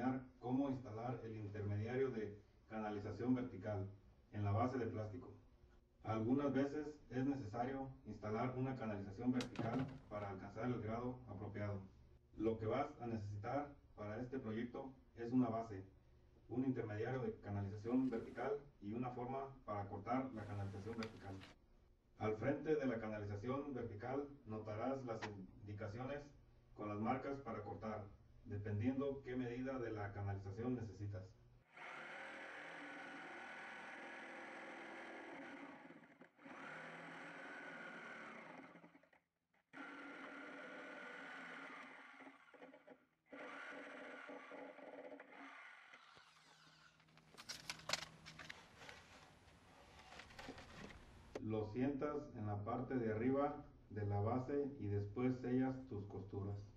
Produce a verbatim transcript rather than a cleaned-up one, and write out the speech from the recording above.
enseñar cómo instalar el intermediario de canalización vertical en la base de plástico. Algunas veces es necesario instalar una canalización vertical para alcanzar el grado apropiado. Lo que vas a necesitar para este proyecto es una base, un intermediario de canalización vertical y una forma para cortar la canalización vertical. Al frente de la canalización vertical notarás las indicaciones con las marcas para cortar, dependiendo qué medida de la canalización necesitas. Lo sientas en la parte de arriba de la base y después sellas tus costuras.